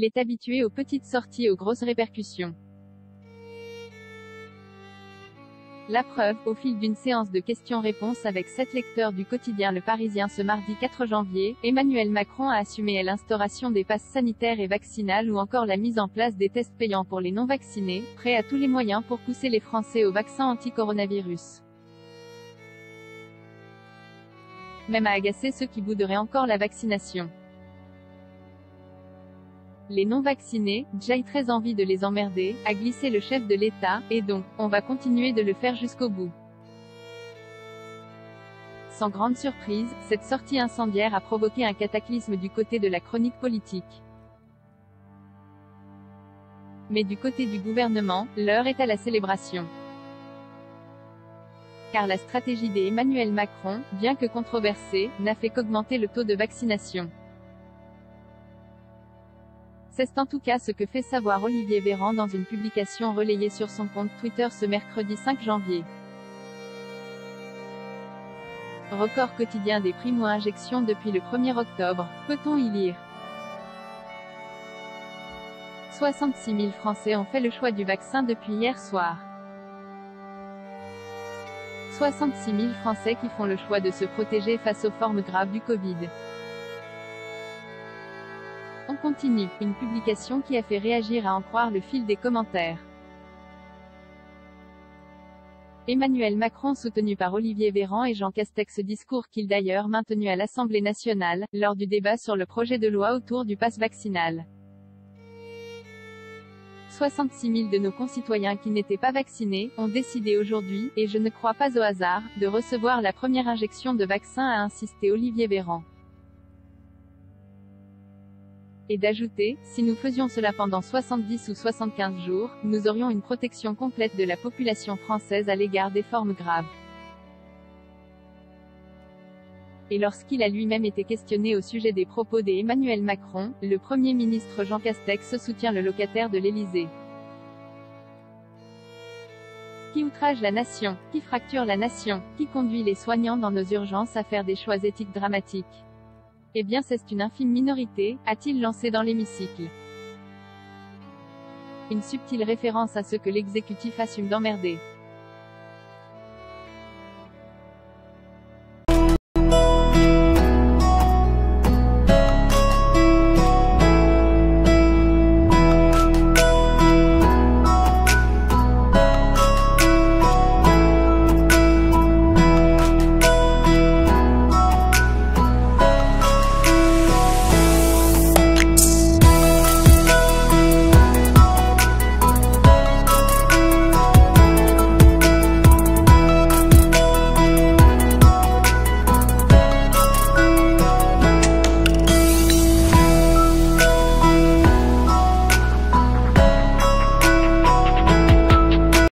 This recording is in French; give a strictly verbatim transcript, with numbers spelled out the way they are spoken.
il est habitué aux petites sorties aux grosses répercussions. La preuve, au fil d'une séance de questions-réponses avec sept lecteurs du quotidien Le Parisien ce mardi quatre janvier, Emmanuel Macron a assumé l'instauration des passes sanitaires et vaccinales ou encore la mise en place des tests payants pour les non-vaccinés, prêt à tous les moyens pour pousser les Français au vaccin anti-coronavirus. Même à agacer ceux qui bouderaient encore la vaccination. Les non-vaccinés, j'ai très envie de les emmerder, a glissé le chef de l'État, et donc, on va continuer de le faire jusqu'au bout. Sans grande surprise, cette sortie incendiaire a provoqué un cataclysme du côté de la chronique politique. Mais du côté du gouvernement, l'heure est à la célébration. Car la stratégie d'Emmanuel Macron, bien que controversée, n'a fait qu'augmenter le taux de vaccination. C'est en tout cas ce que fait savoir Olivier Véran dans une publication relayée sur son compte Twitter ce mercredi cinq janvier. Record quotidien des primo-injections depuis le premier octobre, peut-on y lire. soixante-six mille Français ont fait le choix du vaccin depuis hier soir. soixante-six mille Français qui font le choix de se protéger face aux formes graves du Covid. On continue, une publication qui a fait réagir à en croire le fil des commentaires. Emmanuel Macron soutenu par Olivier Véran et Jean Castex, discours qu'il d'ailleurs maintenu à l'Assemblée nationale, lors du débat sur le projet de loi autour du pass vaccinal. soixante-six mille de nos concitoyens qui n'étaient pas vaccinés, ont décidé aujourd'hui, et je ne crois pas au hasard, de recevoir la première injection de vaccin, a insisté Olivier Véran. Et d'ajouter, si nous faisions cela pendant soixante-dix ou soixante-quinze jours, nous aurions une protection complète de la population française à l'égard des formes graves. Et lorsqu'il a lui-même été questionné au sujet des propos d'Emmanuel Macron, le Premier ministre Jean Castex soutient le locataire de l'Élysée. Qui outrage la nation, qui fracture la nation, qui conduit les soignants dans nos urgences à faire des choix éthiques dramatiques. Eh bien c'est une infime minorité, a-t-il lancé dans l'hémicycle. Une subtile référence à ce que l'exécutif assume d'emmerder.